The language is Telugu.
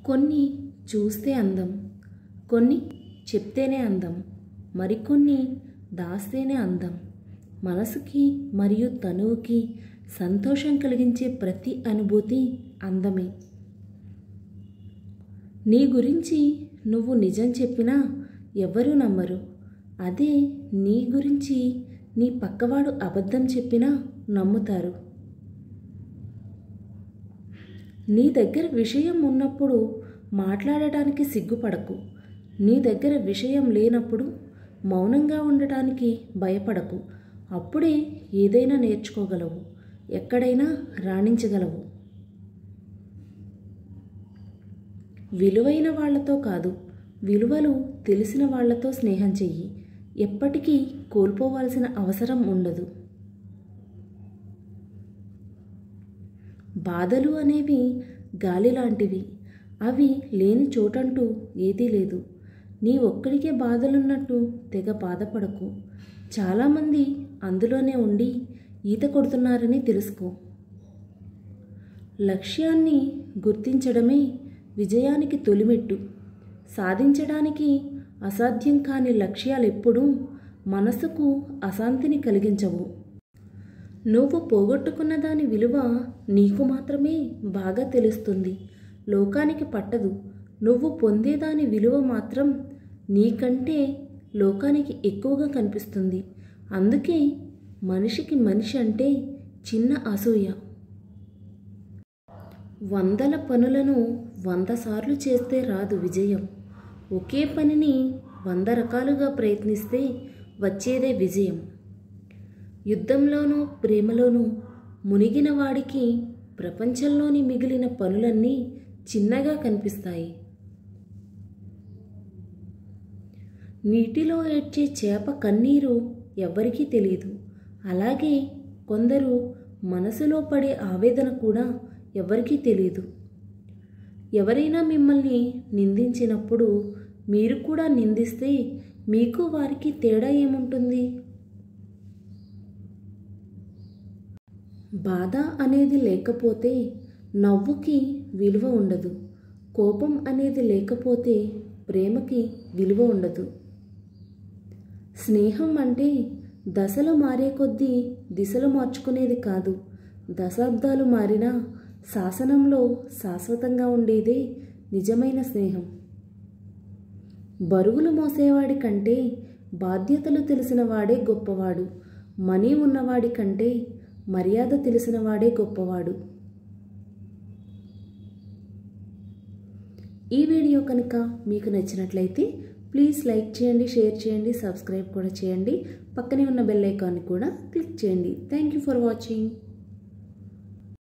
కొన్ని చూస్తే అందం, కొన్ని చెప్తేనే అందం, మరికొన్ని దాస్తేనే అందం. మనసుకి మరియు తనువుకి సంతోషం కలిగించే ప్రతి అనుభూతి అందమే. నీ గురించి నువ్వు నిజం చెప్పినా ఎవ్వరూ నమ్మరు. అదే నీ గురించి నీ పక్కవాడు అబద్ధం చెప్పినా నమ్ముతారు. నీ దగ్గర విషయం ఉన్నప్పుడు మాట్లాడటానికి సిగ్గుపడకు. నీ దగ్గర విషయం లేనప్పుడు మౌనంగా ఉండటానికి భయపడకు. అప్పుడే ఏదైనా నేర్చుకోగలవు, ఎక్కడైనా రాణించగలవు. విలువైన వాళ్లతో కాదు, విలువలు తెలిసిన వాళ్లతో స్నేహం చెయ్యి. ఎప్పటికీ కోల్పోవాల్సిన అవసరం ఉండదు. బాధలు అనేవి గాలి లాంటివి. అవి లేని చోటంటూ ఏదీ లేదు. నీ ఒక్కడికే బాధలున్నట్టు తెగ బాధపడకు. చాలామంది అందులోనే ఉండి ఈత కొడుతున్నారని తెలుసుకో. లక్ష్యాన్ని గుర్తించడమే విజయానికి తొలిమెట్టు. సాధించడానికి అసాధ్యం కాని లక్ష్యాలెప్పుడూ మనసుకు అశాంతిని కలిగించవు. నువ్వు పోగొట్టుకున్న దాని విలువ నీకు మాత్రమే బాగా తెలుస్తుంది, లోకానికి పట్టదు. నువ్వు పొందేదాని విలువ మాత్రం నీకంటే లోకానికి ఎక్కువగా కనిపిస్తుంది. అందుకే మనిషికి మనిషి అంటే చిన్న అసూయ. 100 పనులను 100 సార్లు చేస్తే రాదు విజయం. ఒకే పనిని 100 రకాలుగా ప్రయత్నిస్తే వచ్చేదే విజయం. యుద్ధంలోనూ ప్రేమలోనూ మునిగిన వాడికి ప్రపంచంలోని మిగిలిన పనులన్నీ చిన్నగా కనిపిస్తాయి. నీటిలో ఏడ్చే చేప కన్నీరు ఎవ్వరికీ తెలియదు. అలాగే కొందరు మనసులో పడే ఆవేదన కూడా ఎవరికీ తెలియదు. ఎవరైనా మిమ్మల్ని నిందించినప్పుడు మీరు కూడా నిందిస్తే మీకు వారికి తేడా ఏముంటుంది? బాధ అనేది లేకపోతే నవ్వుకి విలువ ఉండదు. కోపం అనేది లేకపోతే ప్రేమకి విలువ ఉండదు. స్నేహం అంటే దశలు మారే కొద్దీ దిశలు మార్చుకునేది కాదు. దశాబ్దాలు మారినా శాసనంలో శాశ్వతంగా ఉండేదే నిజమైన స్నేహం. బరువులు మోసేవాడి కంటే బాధ్యతలు తెలిసిన వాడే గొప్పవాడు. మనీ ఉన్నవాడి కంటే మర్యాద తెలిసిన వాడే గొప్పవాడు. ఈ వీడియో కనుక మీకు నచ్చినట్లయితే ప్లీజ్ లైక్ చేయండి, షేర్ చేయండి, సబ్స్క్రైబ్ కూడా చేయండి. పక్కనే ఉన్న బెల్ ఐకాన్ని కూడా క్లిక్ చేయండి. Thank you for watching.